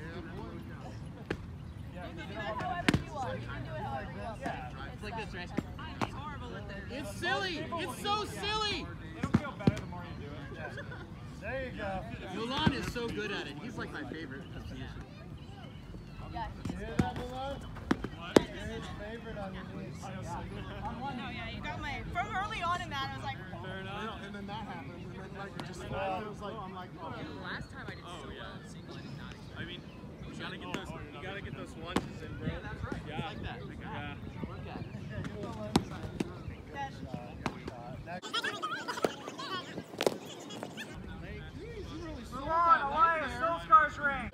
You can do it however you want. You can do it however you want. It's like this, right? It's horrible at this. It's silly. It's so silly. It'll feel better the more you do it. There you go. Milan is so good at it. He's like my favorite. Yeah, You hear that, Milan? You're his favorite on your knees. no, yeah, you got my. From early on in that, I was like, Fair enough. And then that happened, and then like it just feels like I'm like, oh. Last time I did so well in single, I did not expect. I mean, you gotta get those lunges in, bro. Yeah, that's right. Yeah. It's like that. Yeah. Work at it. Milan, Elias, Solskjaer's ring.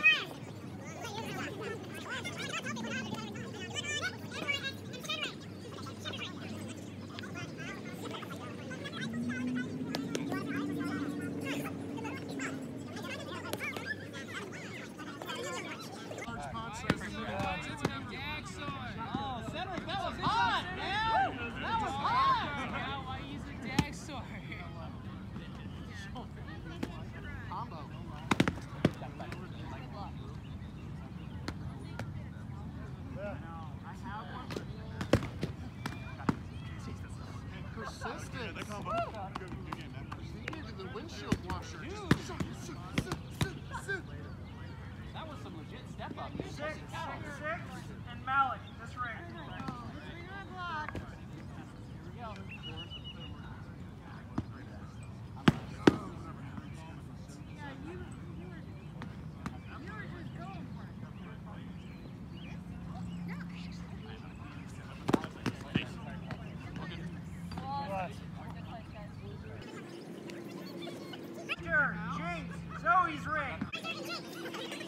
The windshield washer. That was some legit step up. 6, and Malik, this ring. James, Zoe's ring.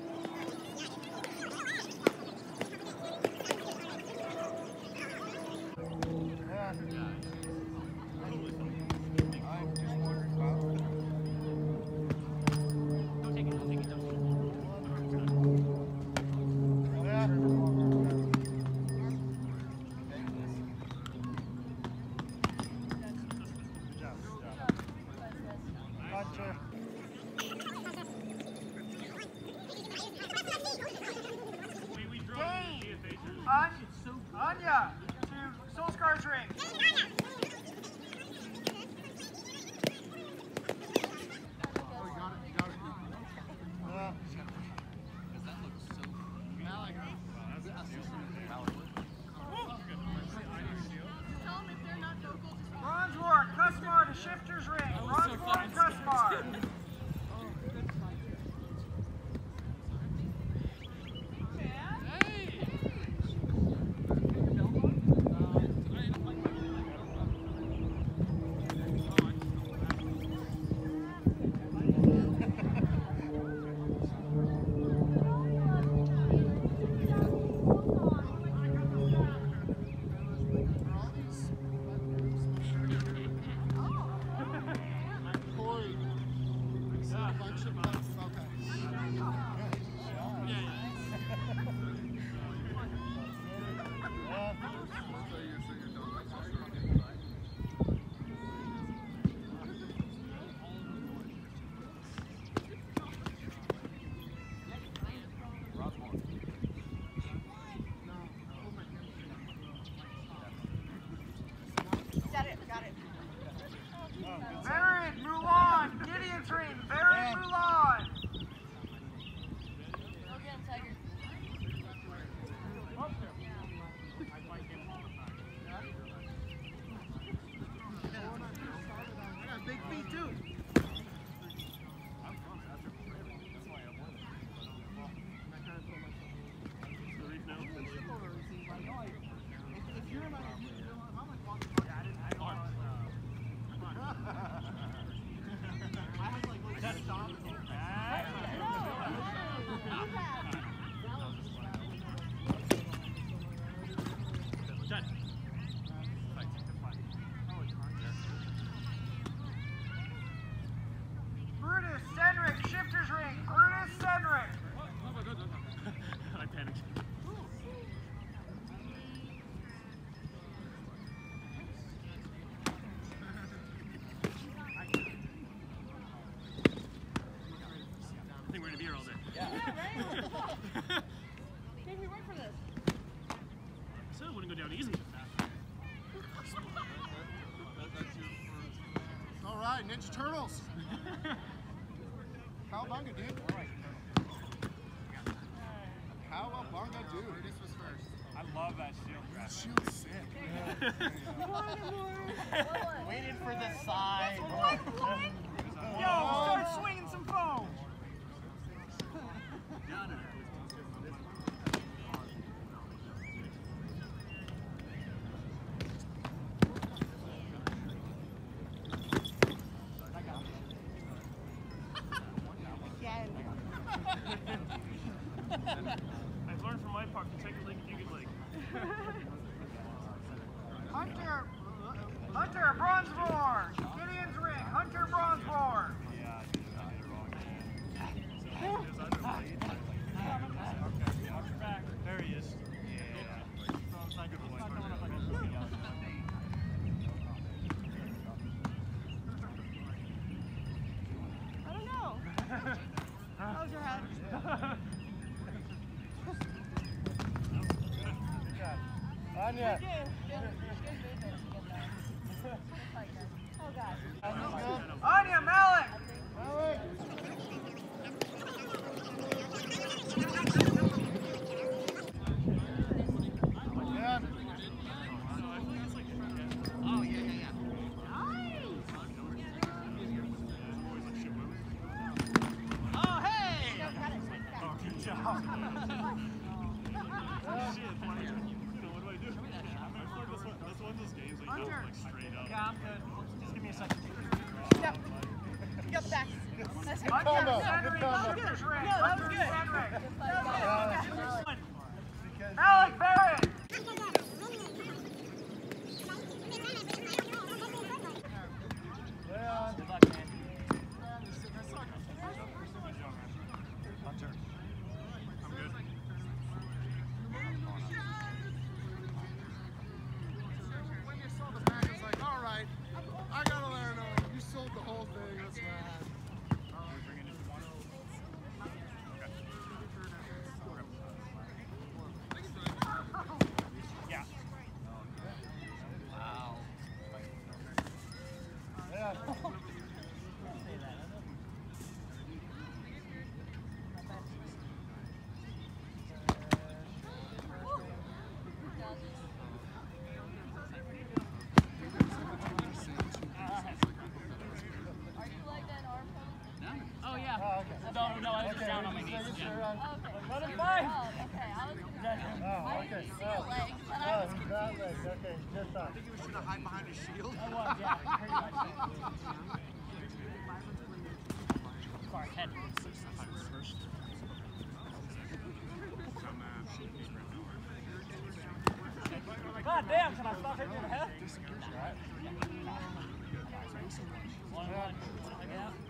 Anya to Solskjaer's ring. Bronze Ward, Kusmar to Shifter's ring. Bronze Ward, Kusmar. Gave me work for this. So it wouldn't go down easy with that. All right, Ninja Turtles. Cowabunga, dude. Cowabunga, dude. This was first. I love that shield. That shield's sick. Waiting for the side. Yo, start swinging some foam. I've learned from my part to take a leak if you could like. Hunter Bronzeboard. Gideon's ring. Hunter Bronzeboard. Yeah, I did it wrong. So okay, watch your back. There he is. Yeah. So it's not good for coming up like a I don't know. How's your head? Anya. Oh God. Anya Malik. Oh, hey! good job. Shit, what do I do? This one's those games that you go like straight up. Yeah, I'm good. Just give me a second. Yep. Yep, back. That's good. Hunter combo. Senric. Good combo. Hunter's ring. No, that was Hunter good. Senric. Malik Barrett. Good luck, man. Hunter. I'm good. When you saw the back, it's like, all right, I gotta learn. You sold the whole thing. That's bad. Yeah. Wow. Yeah. Oh, yeah. Oh, okay. No, I was just down on my just knees. making Yeah. sure Let him fight. Oh, okay. I was Oh, I okay. didn't see your leg, but I was that leg. Okay, just on. You should have hide behind a shield. I was, yeah, pretty much. Sorry, head. God damn, can I stop hitting your head? One. Check it out.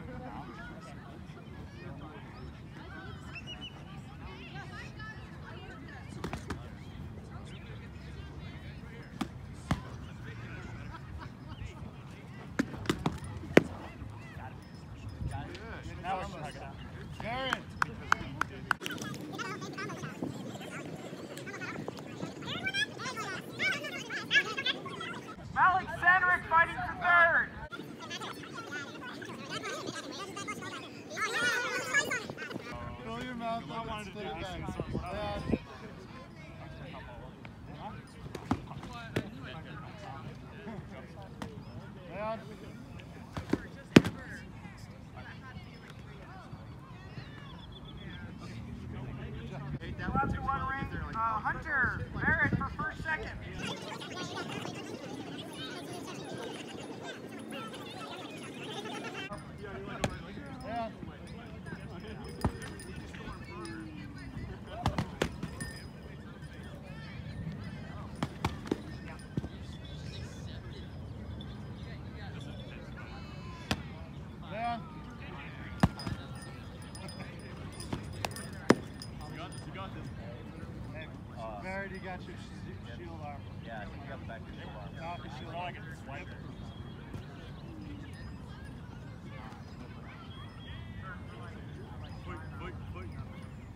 Now we're stuck out. Jared. Malik Senric fighting for third. Fill your mouth I up and wanted to split do it this. back. Yeah. Two up to one ring. Hunter Barrett for first, second. Yeah. Yeah. You got this. Hey, Barrett, you got your shield arm. Yeah, I think you got the back of your arm. Knock your shield Oh, I arm. can swipe. Foot.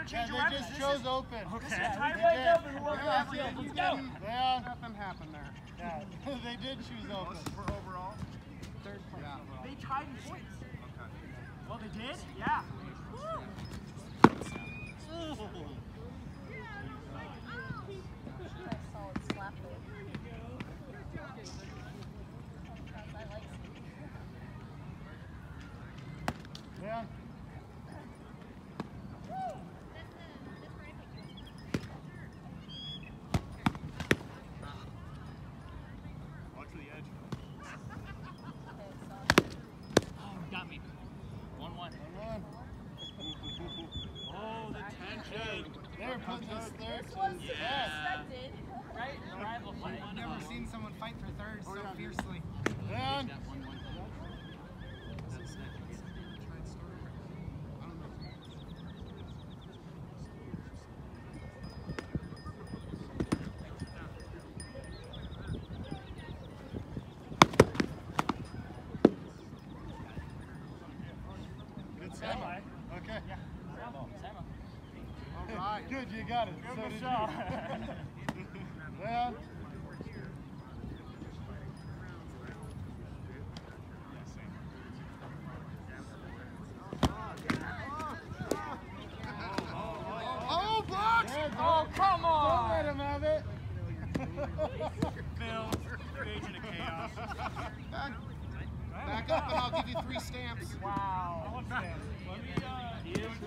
want to change your They weapons. just This chose is open. this is Okay. time They break did. up and we'll Yeah, go. yeah, Let's go. Yeah, Nothing happened there. yeah. They did choose open. For overall? Third place Yeah. overall. They tied in points. Okay. Well, they did? Yeah. Nice solid slap there. I like seeing. Yeah. Watch for the edge. Okay, so Oh, got me. 1-1. One. Oh, the tension. They're putting this third this one's to to be test. expected. Right? Rival fight. I've never seen someone fight for third so fiercely. Yeah. Good semi. Okay. Sama. All right. Good, you got it. So did you. Yeah. Oh, blocked! Yeah, Oh, come don't on! let him have it. Phil, you're agent of chaos. Back up and I'll give you 3 stamps. Wow. He is